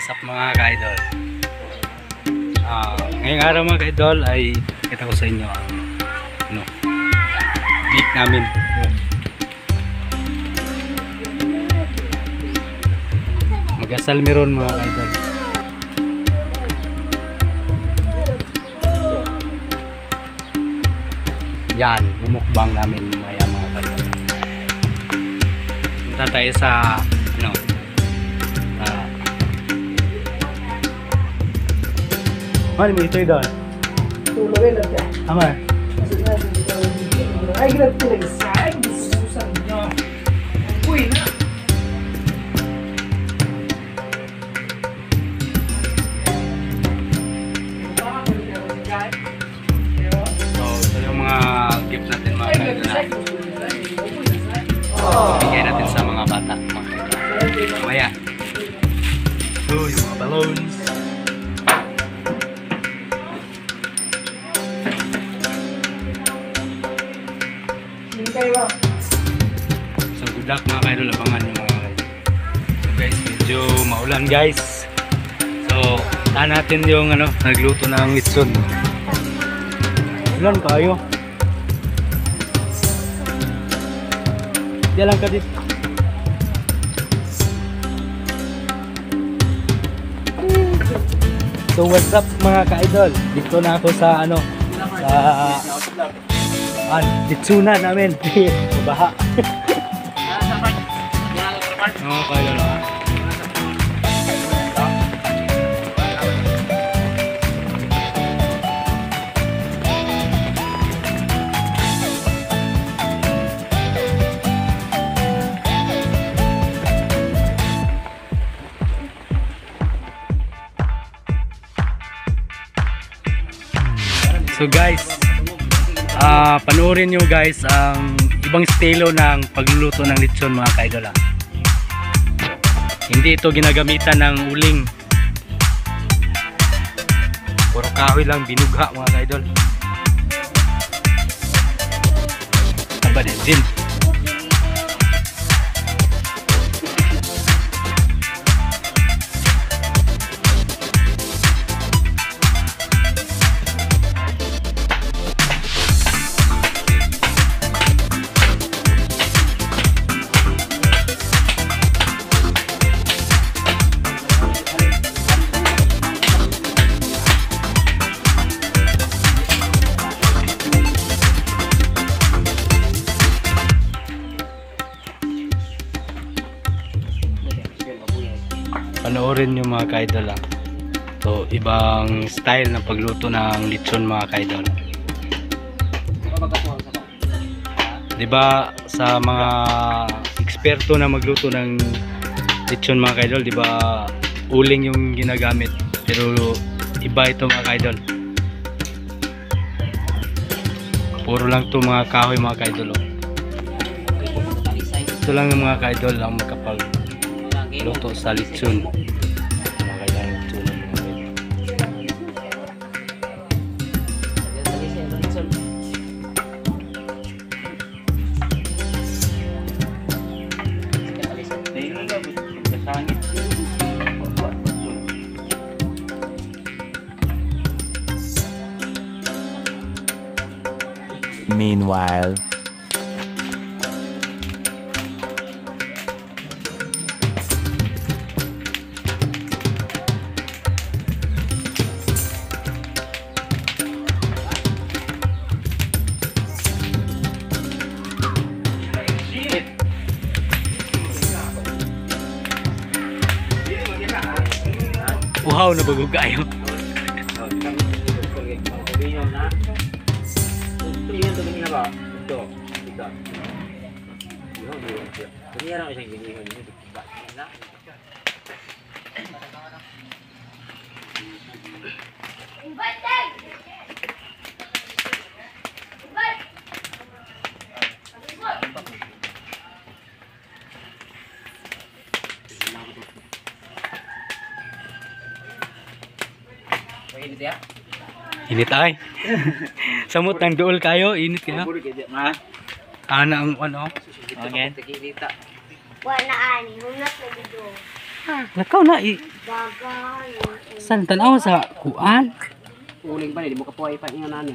What's up mga ka-idol? Ngayong araw mga ka-idol ay kita ko sa inyo ang beat namin. Mag-asal meron mga ka-idol. Yan, bumukbang namin mga ka-idol. Punta tayo sa ano mo ito doon? Tulungin lang siya. Ama? Ay, grabe talaga siya. Ay, susan niyo. Uy, na. So, ito yung mga gift natin mga kaidol. Bigay natin sa mga bata. Mamaya. So, yung mga balloons. So good luck mga kaidol, abangan yung mga kaidol. So guys, medyo maulan guys. So tahan natin yung nagluto ng litson. Ulan kayo. Diyan lang ka dito. So what's up mga kaidol? Dito na ako sa litsunan namin. Baha. Oo, kaya lang. So guys, panoorin nyo guys ang ibang estilo ng pagluluto ng litson mga kaidol. Hindi ito ginagamitan ng uling, puro kahoy lang binugha mga kaidol. Aba din. Panoorin nyo mga kaidol lang. So ibang style ng pagluto ng litson mga kaidol. Diba sa mga eksperto na magluto ng litson mga kaidol, diba uling yung ginagamit, pero iba ito mga kaidol. Puro lang to mga kahoy mga kaidol. Ito lang yung mga kaidol ang makapagluto sa litson. Meanwhile, uhaw na bagog kayo. Init ay. Samot ng duol kayo, init kaya. Ana ang Wala ani, hunat na dito. Lakaw na San tanaw sa kuan? Uling pa ni, di mo kapuhay pa ingon nani.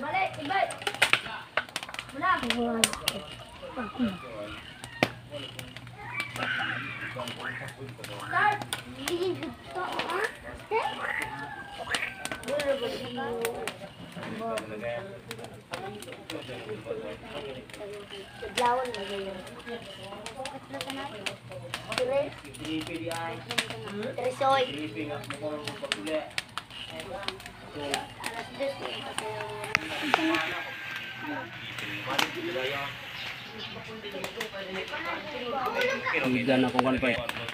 Higdan ako kan pa.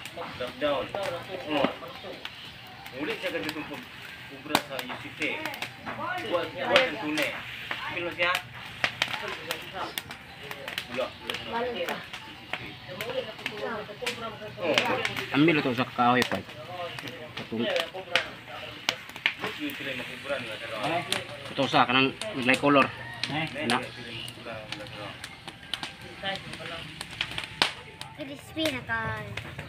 Ulit siya ganito kubra sa UCT. Buat ang tunay. Pilo siya? Wala. Ambil to sa kahoy pa. Katung. Ito sa kanang naglay color. Na. Crispy na kan.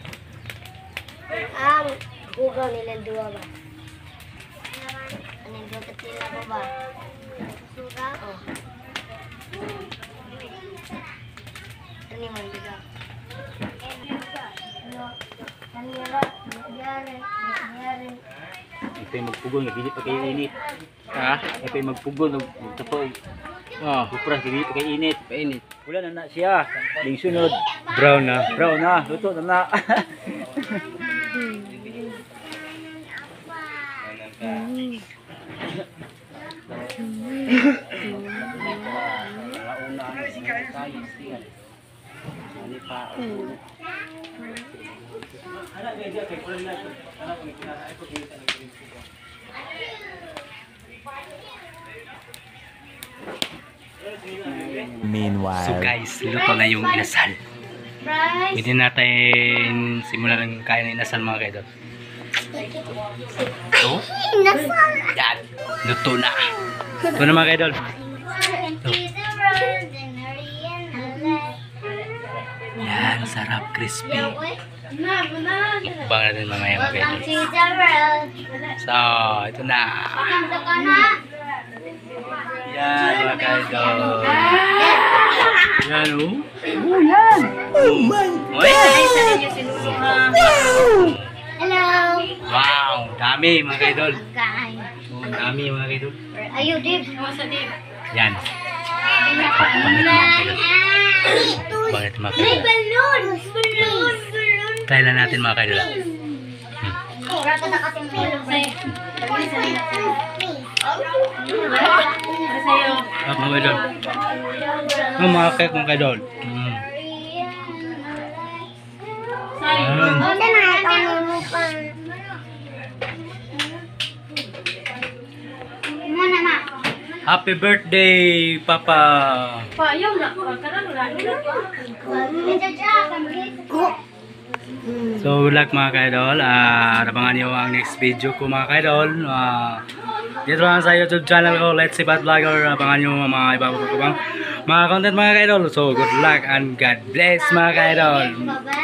Ang bugaw nila dua ba? Ano yung dapat nila ba ba? Suga? Oh. Ano yung mga Ito yung magpugol, hindi pa kayo init. Ha? Ito yung magpugol, magtapo. Oh, kupras, hindi pa kayo init. Painit. Wala na siya. Yung sunod. Brown na. Brown na, luto na. Meanwhile. So guys, luto na yung inasal. Rice. Pwede natin simulan ng kain ng inasal mga kaidol. So, Nasal. yan. Luto na. Ito na mga kaidol. Yan, sarap, crispy. Ibang natin mamaya mga kaidol. So, ito na. Yan mga kaidol. Yan o. Oh, yan. Oh my God. Hello. Wow, dami mga kaidol. Kain. Oh, dami mga kaidol. Ayo, Dib. Masa Dib? Yan. Bakit mga kaidol? Balloon. Balloon. Balloon. Try lang natin mga kaidol. Rata na kasing balloon. Ah, mga kaidol. Oh, mga cake mga kaidol. Yan. Muna ma. Happy birthday, Papa. So, good luck mga kaidol. Abangan nyo ang next video ko mga kaidol. Dito lang sa YouTube channel ko, Let's See Bat Vlogger. Abangan nyo ang mga iba pa mga content mga kaidol. So, good luck and God bless mga kaidol. Bye-bye.